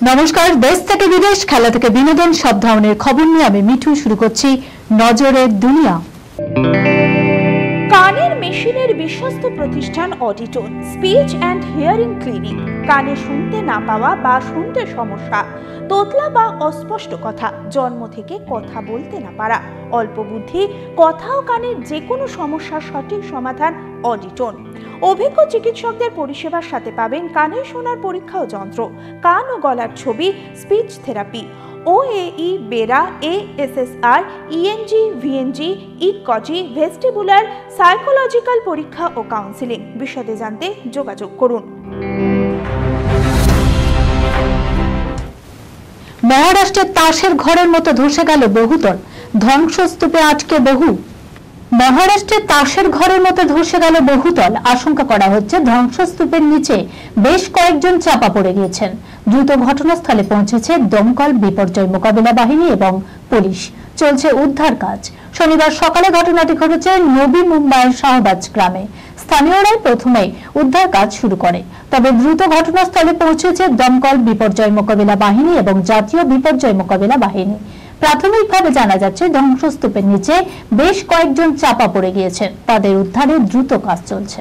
নমস্কার, দেশ থেকে বিদেশ, খেলা থেকে বিনোদন, সব ধরনের খবর নিয়ে আমি মিঠু শুরু করছি নজরের দুনিয়া। কানের মেশিনের বিশ্বস্ত প্রতিষ্ঠান অডিটন স্পিচ অ্যান্ড হিয়ারিং ক্লিনিক। কানে শুনতে না পাওয়া বা শুনতে সমস্যা, তোতলা বা অস্পষ্ট কথা, জন্ম থেকে কথা বলতে না পারা, অল্প বুদ্ধি, কথা ও কানের যে কোনো সমস্যার সঠিক সমাধান অডিটন। অভিজ্ঞ চিকিৎসকদের পরিষেবার সাথে পাবেন কানে শোনার পরীক্ষা ও যন্ত্র, কান ও গলার ছবি, speech therapy, OAE, BERA, ASSR, ENG, VNG, ইকজি, ভেস্টিবুলার, সাইকোলজিক্যাল পরীক্ষা ও কাউন্সিলিং। বিশদে জানতে যোগাযোগ করুন। মহারাষ্ট্রের তাসের ঘরের মতো ধসে গেল বহুতল, ধ্বংসস্তূপে আটকে বহু। মহারাষ্ট্রের তাসের ঘরের মতো ধসে গেল বহুতল। আশঙ্কা করা হচ্ছে ধ্বংসস্তূপের নিচে বেশ কয়েকজন চাপা পড়ে গিয়েছেন। দ্রুত ঘটনাস্থলে পৌঁছেছে দমকল, বিপর্যয় মোকাবিলা বাহিনী এবং পুলিশ। চলছে উদ্ধার কাজ। শনিবার সকালে ঘটনাটি ঘটেছে নবী মুম্বাইয়ের শাহবাজ গ্রামে। স্থানীয়রাই প্রথমে উদ্ধার কাজ শুরু করে, তবে দ্রুত ঘটনাস্থলে পৌঁছেছে দমকল, বিপর্যয় মোকাবিলা বাহিনী এবং জাতীয় বিপর্যয় মোকাবিলা বাহিনী। প্রাথমিকভাবে জানা যাচ্ছে ধ্বংসস্তূপের নিচে বেশ কয়েকজন চাপা পড়ে গিয়েছেন। তাদের উদ্ধারে দ্রুত কাজ চলছে।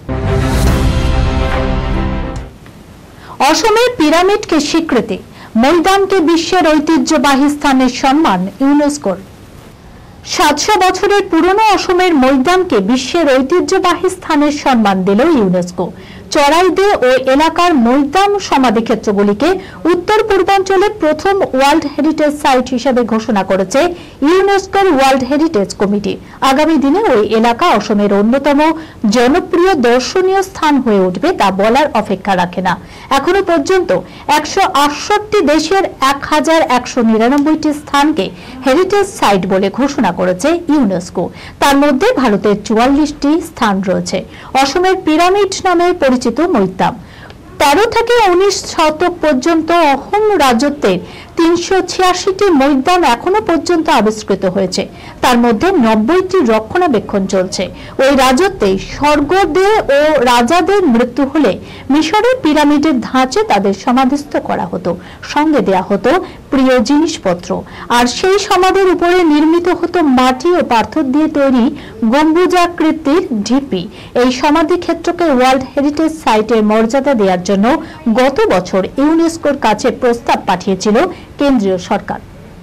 অসমের পিরামিডকে স্বীকৃতি, মৈদামকে বিশ্বের ঐতিহ্যবাহী স্থানের সম্মান ইউনেস্কোর। 700 বছরের পুরনো অসমের মৈদামকে বিশ্বের ঐতিহ্যবাহী স্থানের সম্মান দিল ইউনেস্কো। চড়াইদে ও এলাকার মৈদাম সমাধিক্ষেত্রগুলিকে উত্তর পূর্বাঞ্চলের প্রথম ওয়ার্ল্ড হেরিটেজ সাইট হিসেবে ঘোষণা করেছে ইউনেস্কোর ওয়ার্ল্ড হেরিটেজ কমিটি। আগামী দিনে ওই এলাকা অসমের অন্যতম জনপ্রিয় দর্শনীয় স্থান হয়ে উঠবে তা বলার অপেক্ষা রাখে না। এখনো পর্যন্ত 168 দেশের 1199টি স্থানকে হেরিটেজ সাইট বলে ঘোষণা করেছে ইউনেস্কো। তার মধ্যে ভারতের 44টি স্থান রয়েছে। অসমের পিরামিড নামে পরিচিত মৈদাম 13 থেকে 19 শতক পর্যন্ত অহোম রাজত্বের 386টি মৈদাম এখনো পর্যন্ত আবিষ্কৃত হয়েছে। তার মধ্যে 90টি রক্ষণাবেক্ষণ চলছে। ওই রাজত্বে স্বর্গদেব ও রাজাদের মৃত্যু হলে মিশরের পিরামিডের ধাঁচে তাদের সমাধিস্থ করা হতো, সঙ্গে দেয়া হতো প্রিয় জিনিসপত্র, আর সেই সমাধির উপরে নির্মিত হতো মাটি ও পাথর দিয়ে তৈরি গম্বুজাকৃতির ঢিপি। এই সমাধি ক্ষেত্রকে ওয়ার্ল্ড হেরিটেজ সাইটের মর্যাদা দেওয়ার জন্য গত বছর ইউনেস্কোর কাছে প্রস্তাব পাঠিয়েছিল কেন্দ্রীয় সরকার।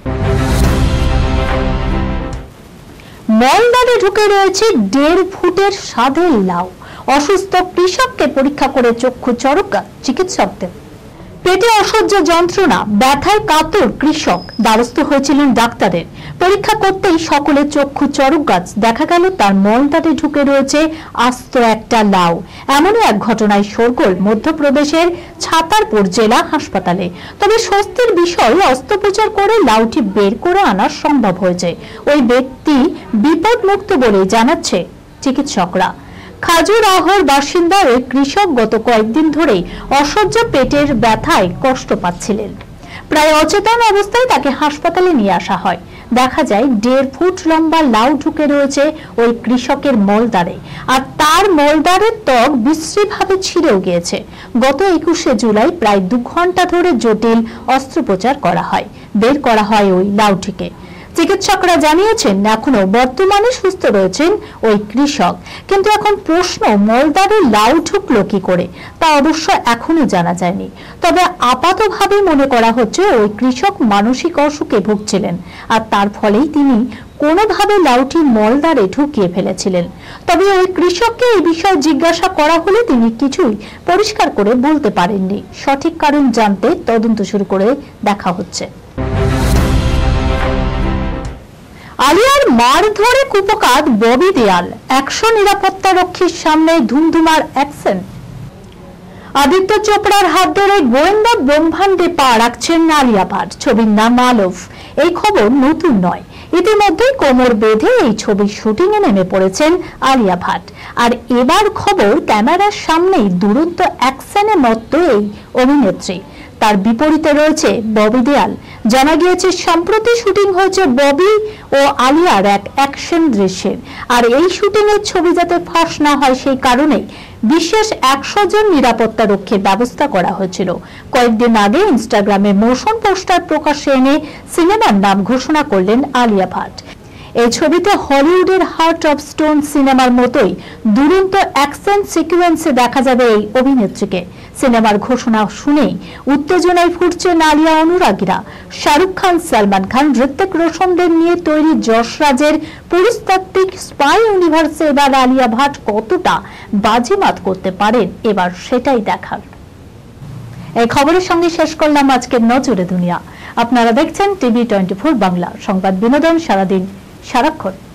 মলদ্বারে ঢুকে রয়েছে 1.5 ফুটের স্বাদের লাউ। অসুস্থ কৃষককে পরীক্ষা করে চক্ষু চরক চিকিৎসকদের। পেটে অসহ্য যন্ত্রণা, ব্যথায় কাতর কৃষক, দ্বারস্থ হয়েছিলেন ডাক্তারের। পরীক্ষা করতেই সকলের চক্ষু চরক গাছ। দেখা গেল তার মলদ্বারে ঢুকে রয়েছে আস্ত একটা লাউ। এমনই এক ঘটনায় শোরগোল মধ্যপ্রদেশের ছাতারপুর জেলা হাসপাতালে। তবে স্বস্তির বিষয়, অস্ত্রোপচার করে লাউটি বের করে আনা সম্ভব হয়েছে। ওই ব্যক্তি বিপদমুক্ত বলে জানাচ্ছে চিকিৎসকরা। খাজুরাহোর বাসিন্দা ওই কৃষক গত কয়েকদিন ধরে অসহ্য পেটের ব্যথায় কষ্ট পাচ্ছিলেন। প্রায় অচেতন অবস্থায় তাকে হাসপাতালে নিয়ে আসা হয়। দেখা যায় 1.5 ফুট লম্বা লাউ ঢুকে রয়েছে ওই কৃষকের মলদ্বারে, আর তার মলদ্বারের ত্বক বিশ্রীভাবে ছিঁড়েও গিয়েছে। গত 21শে জুলাই প্রায় 2 ঘন্টা ধরে জটিল অস্ত্রোপচার করা হয়, বের করা হয় ওই লাউটিকে। চিকিৎসকরা জানিয়েছেন এখনো বর্তমানে সুস্থ রয়েছেন ওই কৃষক, কিন্তু এখন প্রশ্ন, মলদ্বারে লাউ ঢুকলো কি করে তা অবশ্য এখনো জানা যায়নি। তবে আপাতভাবে মনে করা হচ্ছে ওই কৃষক মানসিক অসুখে ভুগছিলেন, আর তার ফলেই তিনি কোনোভাবে লাউটি মলদ্বারে ঢুকিয়ে ফেলেছিলেন। তবে ওই কৃষককে এই বিষয়ে জিজ্ঞাসা করা হলে তিনি কিছুই পরিষ্কার করে বলতে পারেননি। সঠিক কারণ জানতে তদন্ত শুরু করে দেখা হচ্ছে। আলিয়ার মারধরে কুপকাত ববি দেয়াল, 100 নিরাপত্তা রক্ষীর সামনে ধুমধুমার অ্যাকশন। আদিত্য চোপড়ার হাত ধরে গোয়েন্দা ব্রহ্মাণ্ডে পা রাখছেন আলিয়া ভাট। ছবির নাম আলফ। এই খবর নতুন নয়, ইতিমধ্যেই কোমর বেঁধে এই ছবির শুটিং এ নেমে পড়েছেন আলিয়া ভাট। আর এবার খবর, ক্যামেরার সামনেই দুরন্ত অ্যাকশনে মত্ত এই অভিনেত্রী। তার বিপরীতে রয়েছে ববি দেয়াল। জানা গিয়েছে সম্প্রতি শুটিং হয়েছে ববি ও আলিয়ার এক অ্যাকশন দৃশ্যের, আর এই শুটিং এর ছবি যাতে ফাঁস না হয় সেই কারণে বিশেষ 100 জন নিরাপত্তা রক্ষীর ব্যবস্থা করা হয়েছিল। কয়েকদিন আগে ইনস্টাগ্রামে মোশন পোস্টার প্রকাশ্যে এনে সিনেমার নাম ঘোষণা করলেন আলিয়া ভাট। এই ছবিতে হলিউডের হার্ট অফ স্টোন সিনেমার মতোই দুরন্ত অ্যাকশন সিকোয়েন্সে দেখা যাবে এই অভিনেত্রীকে। সিনেমার ঘোষণা শুনেই উত্তেজনায় ফুটছেন আলিয়া অনুরাগীরা। শাহরুখ খান, সালমান খান, ঋত্বিক রোশনদের নিয়ে তৈরি যশরাজের পুরুষতাত্ত্বিক স্পাই ইউনিভার্সে এবার আলিয়া ভাট কতটা বাজিমাত করতে পারেন, এবার সেটাই দেখার। এই খবরের সঙ্গে শেষ করলাম আজকের নজরে দুনিয়া। আপনারা দেখছেন টিভি 24 বাংলা, সংবাদ বিনোদন সারাদিন সারাক্ষণ।